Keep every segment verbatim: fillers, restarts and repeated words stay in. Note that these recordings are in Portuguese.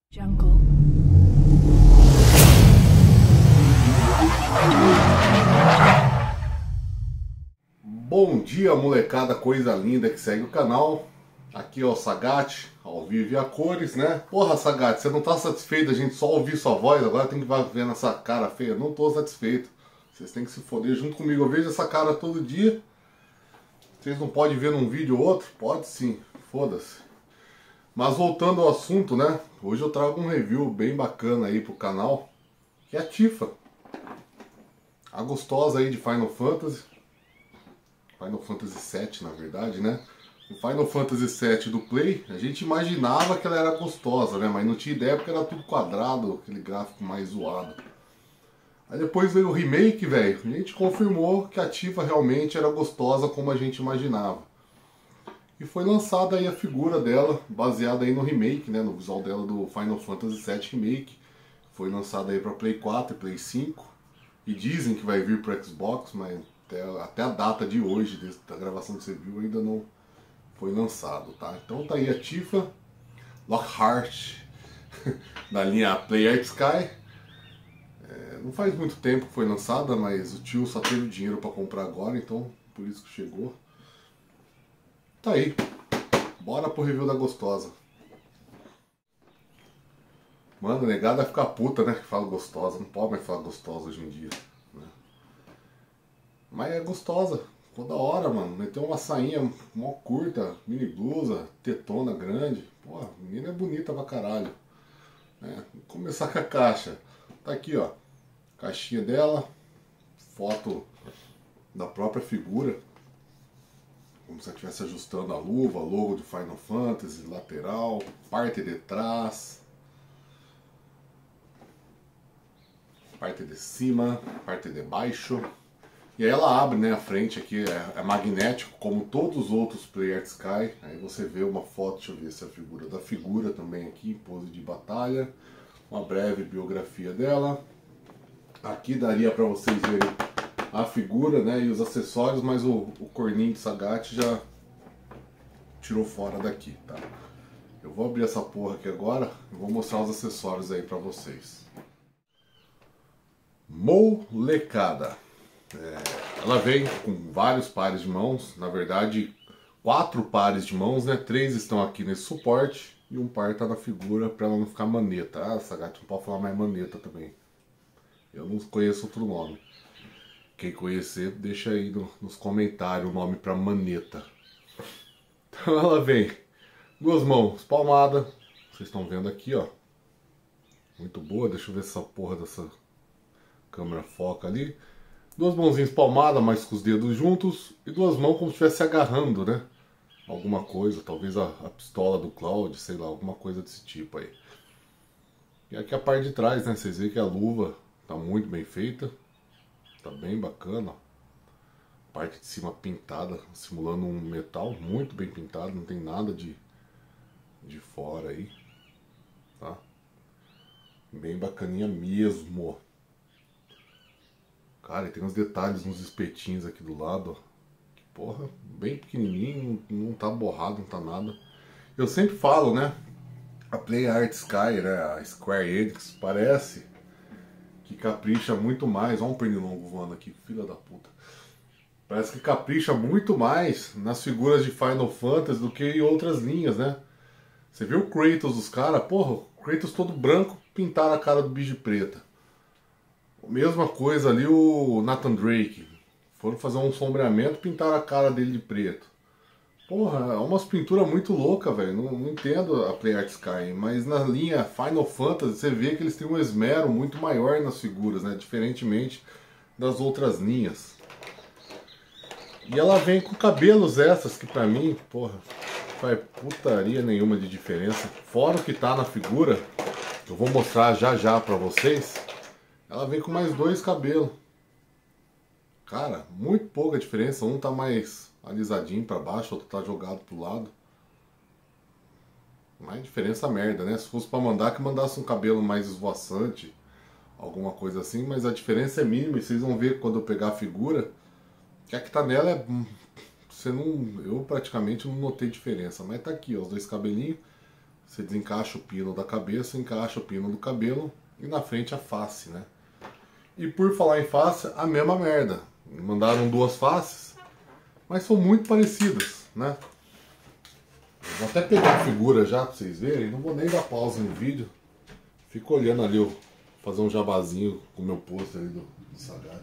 Jungle. Bom dia, molecada, coisa linda que segue o canal. Aqui é o Sagat, ao vivo e a cores, né? Porra, Sagat, você não tá satisfeito a gente só ouvir sua voz? Agora tem que ver nessa cara feia. Não tô satisfeito. Vocês têm que se foder junto comigo. Eu vejo essa cara todo dia. Vocês não podem ver num vídeo ou outro? Pode sim, foda-se. Mas voltando ao assunto, né? Hoje eu trago um review bem bacana aí pro canal, que é a Tifa. A gostosa aí de Final Fantasy. Final Fantasy sete, na verdade, né? O Final Fantasy sete do Play, a gente imaginava que ela era gostosa, né? Mas não tinha ideia porque era tudo quadrado, aquele gráfico mais zoado. Aí depois veio o remake, velho. A gente confirmou que a Tifa realmente era gostosa como a gente imaginava. E foi lançada aí a figura dela, baseada aí no remake, né? No visual dela do Final Fantasy sete Remake. Foi lançada aí para Play quatro e Play cinco. E dizem que vai vir para Xbox, mas até, até a data de hoje, desse, da gravação que você viu, ainda não foi lançado, tá? Então tá aí a Tifa Lockhart, da linha Play Art Sky. É, não faz muito tempo que foi lançada, mas o tio só teve dinheiro para comprar agora, então por isso que chegou. Tá aí, bora pro review da gostosa. Mano, negada vai ficar puta, né, que fala gostosa. Não pode mais falar gostosa hoje em dia, né? Mas é gostosa, ficou da hora, mano. Meteu uma sainha mó curta, mini blusa, tetona grande. Pô, a menina é bonita pra caralho, né? Vou começar com a caixa. Tá aqui, ó, caixinha dela, foto da própria figura, como se ela estivesse ajustando a luva, logo de Final Fantasy, lateral, parte de trás, parte de cima, parte de baixo. E aí ela abre, né, a frente aqui, é, é magnético, como todos os outros Play Art Sky. Aí você vê uma foto, deixa eu ver se é a figura da figura também aqui, pose de batalha. Uma breve biografia dela. Aqui daria para vocês verem a figura, né, e os acessórios, mas o, o corninho de Sagat já tirou fora daqui, tá? Eu vou abrir essa porra aqui agora e vou mostrar os acessórios aí para vocês. Molecada! É, ela vem com vários pares de mãos, na verdade quatro pares de mãos, né? Três estão aqui nesse suporte e um par tá na figura para ela não ficar maneta. Ah, Sagat não pode falar mais maneta também. Eu não conheço outro nome. Quem conhecer, deixa aí no, nos comentários o nome para maneta. Então ela vem duas mãos palmada, vocês estão vendo aqui, ó. Muito boa, deixa eu ver se essa porra dessa câmera foca ali. Duas mãozinhas palmadas, mas com os dedos juntos. E duas mãos como se estivesse agarrando, né? Alguma coisa, talvez a, a pistola do Cloud, sei lá, alguma coisa desse tipo aí. E aqui a parte de trás, né? Vocês veem que a luva tá muito bem feita. Tá bem bacana, ó. Parte de cima pintada, simulando um metal, muito bem pintado, não tem nada de, de fora aí, tá? Bem bacaninha mesmo. Cara, e tem uns detalhes nos espetinhos aqui do lado, ó. Que porra, bem pequenininho, não, não tá borrado, não tá nada. Eu sempre falo, né? A Play Art Sky, né? A Square Enix, parece que capricha muito mais. Olha um pernilongo voando aqui, filha da puta. Parece que capricha muito mais nas figuras de Final Fantasy do que em outras linhas, né? Você viu o Kratos dos caras? Porra, o Kratos todo branco, pintaram a cara do bicho de preta. Mesma coisa ali o Nathan Drake. Foram fazer um sombreamento, pintaram a cara dele de preto. Porra, é umas pinturas muito loucas, velho. Não, não entendo a Play Art Sky, mas na linha Final Fantasy você vê que eles têm um esmero muito maior nas figuras, né? Diferentemente das outras linhas. E ela vem com cabelos essas que pra mim, porra, não faz putaria nenhuma de diferença. Fora o que tá na figura, eu vou mostrar já já pra vocês. Ela vem com mais dois cabelos. Cara, muito pouca diferença. Um tá mais alisadinho pra baixo, outro tá jogado pro lado. Mas diferença merda, né? Se fosse pra mandar, que mandasse um cabelo mais esvoaçante, alguma coisa assim. Mas a diferença é mínima e vocês vão ver quando eu pegar a figura que a que tá nela é... Você não... Eu praticamente não notei diferença. Mas tá aqui, ó, os dois cabelinhos. Você desencaixa o pino da cabeça, encaixa o pino do cabelo e na frente a face, né? E por falar em face, a mesma merda. Mandaram duas faces, mas são muito parecidas, né? Vou até pegar a figura já pra vocês verem, não vou nem dar pausa no vídeo. Fico olhando ali, eu fazer um jabazinho com o meu pôster ali do, do Sagat.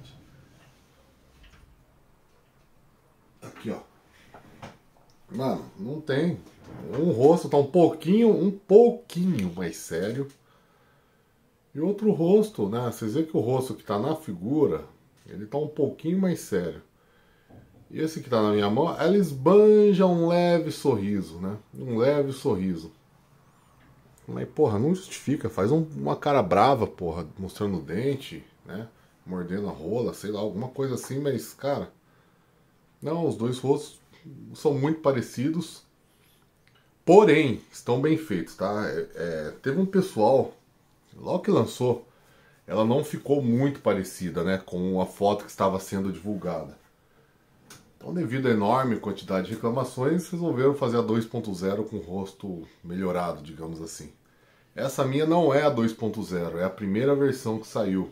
Aqui, ó. Mano, não tem. Um rosto tá um pouquinho, um pouquinho mais sério. E outro rosto, né? Vocês veem que o rosto que tá na figura, ele tá um pouquinho mais sério. E esse que tá na minha mão, ela esbanja um leve sorriso, né? Um leve sorriso. Mas, porra, não justifica. Faz um, uma cara brava, porra, mostrando o dente, né? Mordendo a rola, sei lá, alguma coisa assim, mas, cara... Não, os dois rostos são muito parecidos. Porém, estão bem feitos, tá? É, é, teve um pessoal, logo que lançou, ela não ficou muito parecida, né? Com a foto que estava sendo divulgada. Então, devido à enorme quantidade de reclamações, resolveram fazer a dois ponto zero com o rosto melhorado, digamos assim. Essa minha não é a dois ponto zero, é a primeira versão que saiu.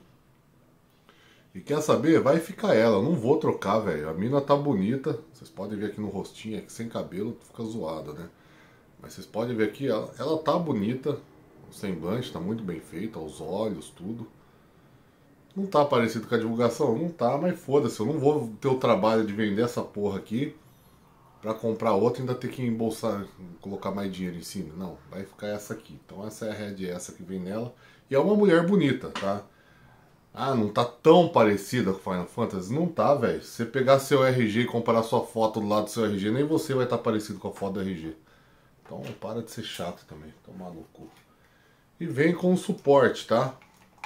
E quer saber? Vai ficar ela, eu não vou trocar, velho. A mina tá bonita, vocês podem ver aqui no rostinho, aqui sem cabelo, fica zoada, né? Mas vocês podem ver aqui, ela, ela tá bonita, o semblante tá muito bem feito, os olhos, tudo. Não tá parecido com a divulgação? Não tá, mas foda-se, eu não vou ter o trabalho de vender essa porra aqui pra comprar outra e ainda ter que embolsar, colocar mais dinheiro em cima. Não, vai ficar essa aqui. Então essa é a Red, essa que vem nela. E é uma mulher bonita, tá? Ah, não tá tão parecida com Final Fantasy? Não tá, velho. Se você pegar seu R G e comparar sua foto do lado do seu R G, nem você vai estar parecido com a foto do R G. Então para de ser chato também, tomar no cu. E vem com o suporte, tá?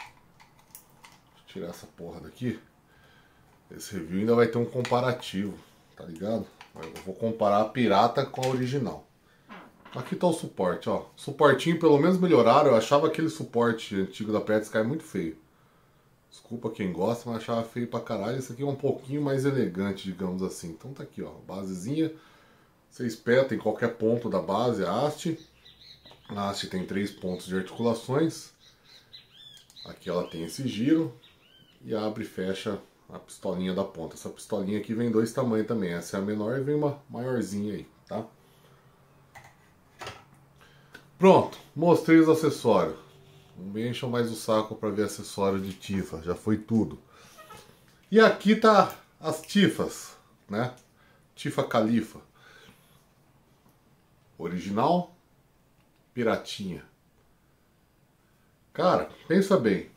Tirar essa porra daqui. Esse review ainda vai ter um comparativo, tá ligado? Eu vou comparar a pirata com a original. Aqui tá o suporte, ó. Suportinho pelo menos melhoraram. Eu achava aquele suporte antigo da Pet Sky muito feio. Desculpa quem gosta, mas achava feio pra caralho. Esse aqui é um pouquinho mais elegante, digamos assim. Então tá aqui, ó. Basezinha. Você espeta em qualquer ponto da base a haste. A haste tem três pontos de articulações. Aqui ela tem esse giro. E abre e fecha a pistolinha da ponta. Essa pistolinha aqui vem dois tamanhos também. Essa é a menor e vem uma maiorzinha aí, tá? Pronto, mostrei os acessórios. Não me encham mais o saco para ver acessório de Tifa, já foi tudo. E aqui tá as Tifas, né? Tifa Califa. Original, piratinha. Cara, pensa bem.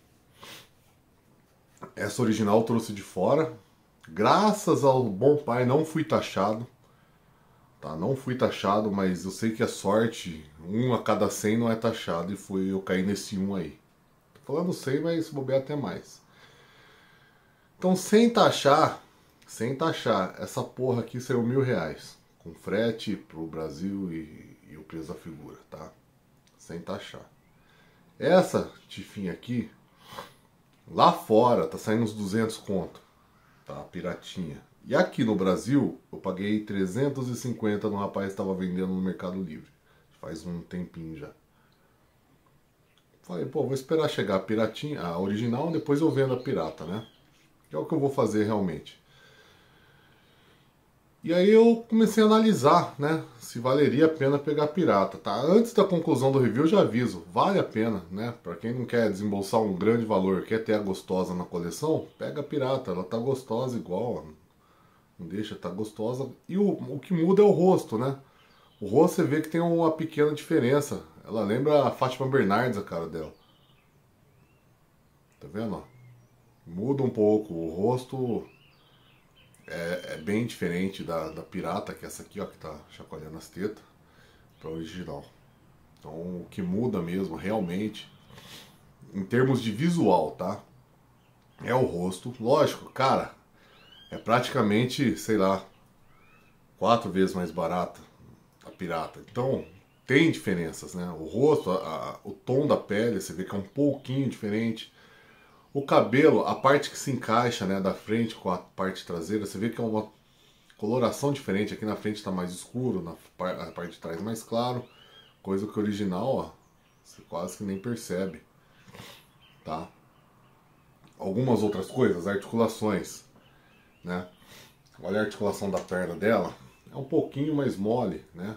Essa original eu trouxe de fora. Graças ao bom pai não fui taxado. Tá, não fui taxado, mas eu sei que a sorte, um a cada cem não é taxado. E foi eu cair nesse um aí. Tô falando cem, mas se bobear até mais. Então sem taxar, sem taxar, essa porra aqui saiu mil reais. Com frete pro Brasil e, e o preço da figura, tá? Sem taxar. Essa tifinha aqui, lá fora, tá saindo uns duzentos conto. Tá, piratinha. E aqui no Brasil, eu paguei trezentos e cinquenta no rapaz que estava vendendo no Mercado Livre. Faz um tempinho já. Falei, pô, vou esperar chegar a piratinha, a original, depois eu vendo a pirata, né? Que é o que eu vou fazer realmente. E aí eu comecei a analisar, né? Se valeria a pena pegar a pirata, tá? Antes da conclusão do review, eu já aviso. Vale a pena, né? Pra quem não quer desembolsar um grande valor, quer ter a gostosa na coleção, pega a pirata. Ela tá gostosa igual, não deixa, tá gostosa. E o, o que muda é o rosto, né? O rosto você vê que tem uma pequena diferença. Ela lembra a Fátima Bernardes, a cara dela. Tá vendo? Ó? Muda um pouco. O rosto é, é bem diferente da, da pirata, que é essa aqui, ó, que tá chacoalhando as tetas, pra original. Então o que muda mesmo, realmente, em termos de visual, tá? É o rosto. Lógico, cara, é praticamente, sei lá, quatro vezes mais barata a pirata. Então, tem diferenças, né? O rosto, a, a, o tom da pele, você vê que é um pouquinho diferente. O cabelo, a parte que se encaixa, né, da frente com a parte traseira, você vê que é uma coloração diferente. Aqui na frente está mais escuro, na a parte de trás mais claro. Coisa que o original, ó, você quase que nem percebe, tá? Algumas outras coisas, articulações, né? Olha a articulação da perna dela, é um pouquinho mais mole, né?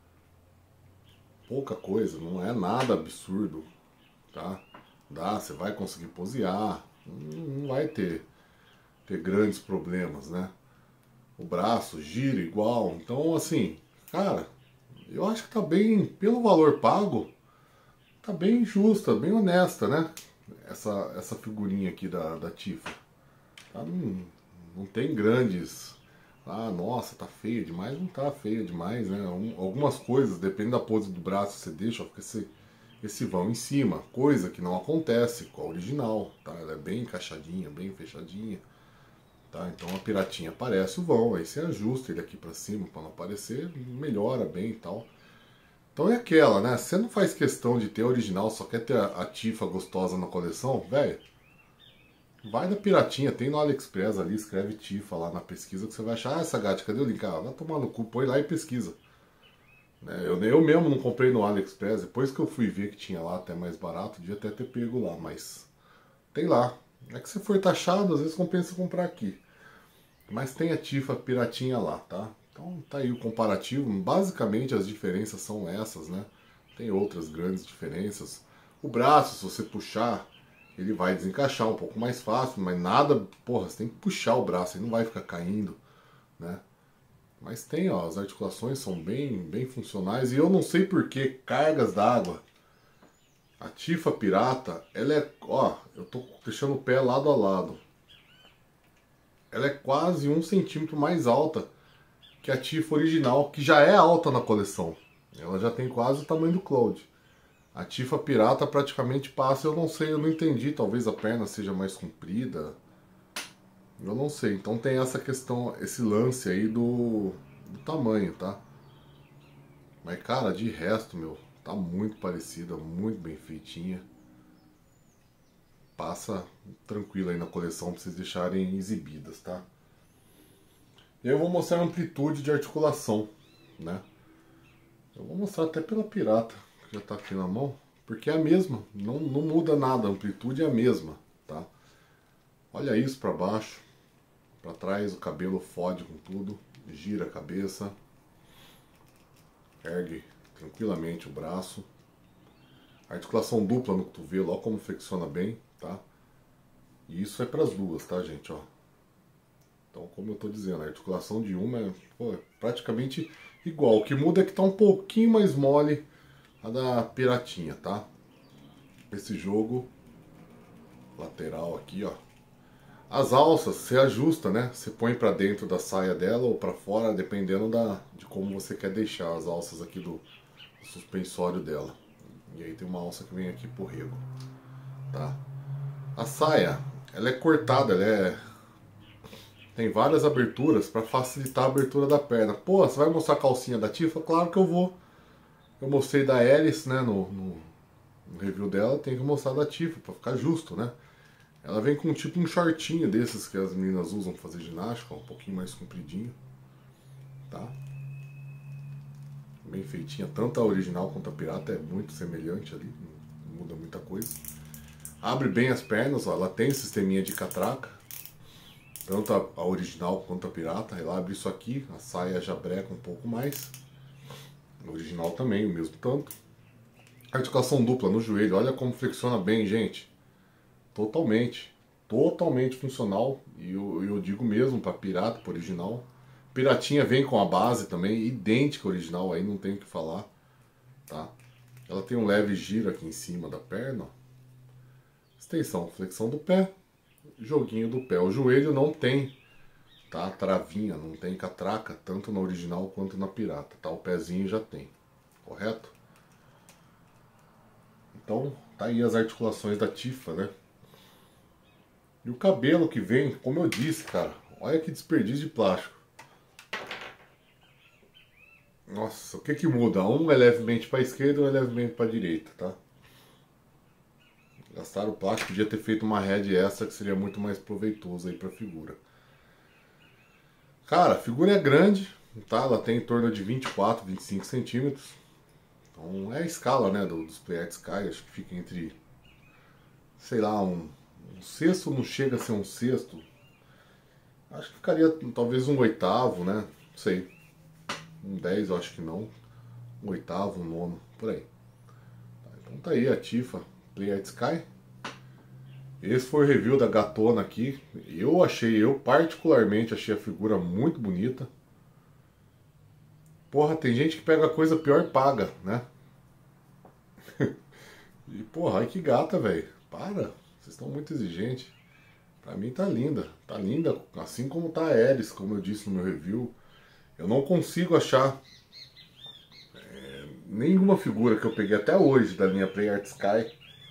Pouca coisa, não é nada absurdo, tá? Dá, você vai conseguir posear, não vai ter, ter grandes problemas, né? O braço gira igual, então assim, cara, eu acho que tá bem, pelo valor pago, tá bem justa, bem honesta, né? Essa, essa figurinha aqui da, da Tifa. Tá, não, não tem grandes... Ah, nossa, tá feia demais. Não tá feia demais, né? Um, algumas coisas, depende da pose do braço que você deixa, ó, fica esse, esse vão em cima. Coisa que não acontece com a original, tá? Ela é bem encaixadinha, bem fechadinha. Tá? Então a piratinha aparece o vão, aí você ajusta ele aqui pra cima pra não aparecer, melhora bem e tal. Então é aquela, né? Você não faz questão de ter a original, só quer ter a, a Tifa gostosa na coleção, velho. Vai da piratinha, tem no AliExpress ali, escreve Tifa lá na pesquisa que você vai achar. Ah, essa gata, cadê o link? Ah, vai tomar no cu, põe lá e pesquisa. Né? Eu, eu mesmo não comprei no AliExpress, depois que eu fui ver que tinha lá até mais barato, devia até ter pego lá, mas tem lá. É que se for taxado, às vezes compensa comprar aqui. Mas tem a Tifa piratinha lá, tá? Então tá aí o comparativo. Basicamente as diferenças são essas, né? Tem outras grandes diferenças. O braço, se você puxar, ele vai desencaixar um pouco mais fácil, mas nada, porra, você tem que puxar o braço, ele não vai ficar caindo, né? Mas tem, ó, as articulações são bem, bem funcionais, e eu não sei por que cargas d'água. A Tifa pirata, ela é, ó, eu tô deixando o pé lado a lado. Ela é quase um centímetro mais alta que a Tifa original, que já é alta na coleção. Ela já tem quase o tamanho do Cloud. A Tifa pirata praticamente passa, eu não sei, eu não entendi, talvez a perna seja mais comprida. Eu não sei, então tem essa questão, esse lance aí do, do tamanho, tá? Mas cara, de resto, meu, tá muito parecida, muito bem feitinha. Passa tranquilo aí na coleção pra vocês deixarem exibidas, tá? E aí eu vou mostrar a amplitude de articulação, né? Eu vou mostrar até pela pirata, que já tá aqui na mão, porque é a mesma, não, não muda nada, a amplitude é a mesma, tá? Olha isso pra baixo, pra trás o cabelo fode com tudo, gira a cabeça, ergue tranquilamente o braço, articulação dupla no cotovelo, ó como flexiona bem, tá? E isso é pras duas, tá, gente, ó? Então, como eu tô dizendo, a articulação de uma é, pô, é praticamente igual. O que muda é que tá um pouquinho mais mole a da piratinha, tá? Esse jogo lateral aqui, ó. As alças você ajusta, né? Você põe pra dentro da saia dela ou pra fora, dependendo da, de como você quer deixar as alças aqui do, do suspensório dela. E aí tem uma alça que vem aqui pro rego, tá? A saia, ela é cortada, ela é... tem várias aberturas para facilitar a abertura da perna. Pô, você vai mostrar a calcinha da Tifa? Claro que eu vou. Eu mostrei da Alice, né, no, no, no review dela, tem que mostrar da Tifa, para ficar justo, né? Ela vem com tipo um shortinho desses que as meninas usam para fazer ginástica, um pouquinho mais compridinho, tá? Bem feitinha, tanto a original quanto a pirata é muito semelhante ali, não muda muita coisa. Abre bem as pernas, ó, ela tem sisteminha de catraca, tanto a, a original quanto a pirata. Ela abre isso aqui, a saia já breca um pouco mais. A original também, o mesmo tanto. Articulação dupla no joelho, olha como flexiona bem, gente. Totalmente, totalmente funcional. E eu, eu digo mesmo para pirata, para original. Piratinha vem com a base também, idêntica ao original, aí não tem o que falar, tá? Ela tem um leve giro aqui em cima da perna, ó. Extensão, flexão do pé, joguinho do pé. O joelho não tem, tá? Travinha, não tem catraca, tanto na original quanto na pirata, tá? O pezinho já tem, correto? Então, tá aí as articulações da Tifa, né? E o cabelo que vem, como eu disse, cara, olha que desperdício de plástico. Nossa, o que que muda? Um é levemente para a esquerda e um é levemente para a direita, tá? Gastaram o plástico, podia ter feito uma head extra que seria muito mais proveitoso aí para a figura. Cara, a figura é grande, tá? Ela tem em torno de vinte e quatro, vinte e cinco centímetros, Então é a escala, né, do, dos Play Art Sky, acho que fica entre, sei lá, um, um sexto, não chega a ser um sexto. Acho que ficaria talvez um oitavo, né? Não sei. Um dez eu acho que não. Um oitavo, um nono, por aí. Então tá aí a Tifa Play Art Sky. Esse foi o review da gatona aqui. Eu achei, eu particularmente achei a figura muito bonita. Porra, tem gente que pega coisa pior e paga, né? E porra, ai que gata, velho. Para, vocês estão muito exigentes. Pra mim tá linda, tá linda, assim como tá a Ares, como eu disse no meu review. Eu não consigo achar é, nenhuma figura que eu peguei até hoje da linha Play Art Sky,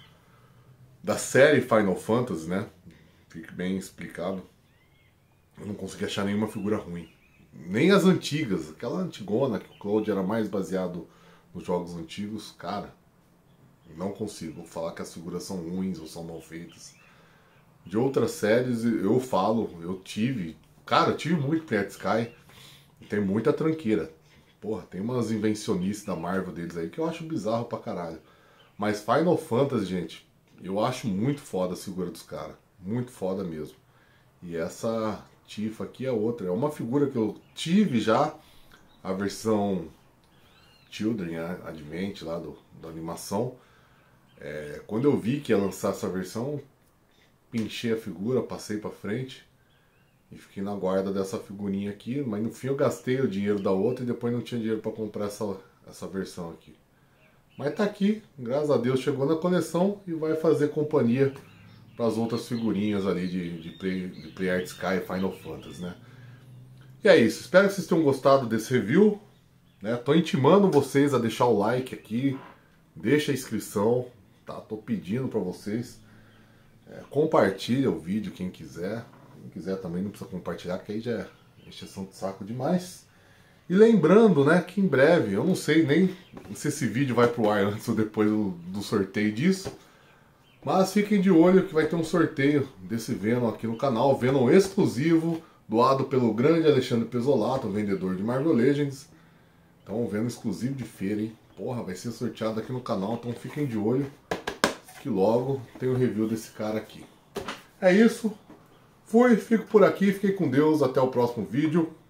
da série Final Fantasy, né? Fique bem explicado. Eu não consegui achar nenhuma figura ruim. Nem as antigas, aquela antigona que o Cloud era mais baseado nos jogos antigos, cara, não consigo falar que as figuras são ruins ou são mal feitas. De outras séries eu falo, eu tive, cara, eu tive muito Play Art Sky, e tem muita tranqueira. Porra, tem umas invencionistas da Marvel deles aí que eu acho bizarro pra caralho. Mas Final Fantasy, gente, eu acho muito foda a figura dos caras, muito foda mesmo. E essa Tifa aqui é outra, é uma figura que eu tive já, a versão Children Advent lá do, da animação. É, quando eu vi que ia lançar essa versão, pinchei a figura, passei pra frente e fiquei na guarda dessa figurinha aqui, mas no fim eu gastei o dinheiro da outra e depois não tinha dinheiro para comprar essa, essa versão aqui. Mas tá aqui, graças a Deus chegou na coleção e vai fazer companhia para as outras figurinhas ali de, de, Play, de Play Art Sky e Final Fantasy, né? E é isso, espero que vocês tenham gostado desse review, né? Tô intimando vocês a deixar o like aqui, deixa a inscrição, tá? Tô pedindo para vocês. É, compartilha o vídeo quem quiser. Quem quiser também não precisa compartilhar, que aí já é encheção de saco demais. E lembrando, né, que em breve, eu não sei nem se esse vídeo vai pro ar antes ou depois do, do sorteio disso, mas fiquem de olho que vai ter um sorteio desse Venom aqui no canal, Venom exclusivo, doado pelo grande Alexandre Pesolato, vendedor de Marvel Legends. Então, um Venom exclusivo de feira, hein? Porra, vai ser sorteado aqui no canal, então fiquem de olho que logo tem o review desse cara aqui. É isso, fui, fico por aqui, fiquei com Deus, até o próximo vídeo.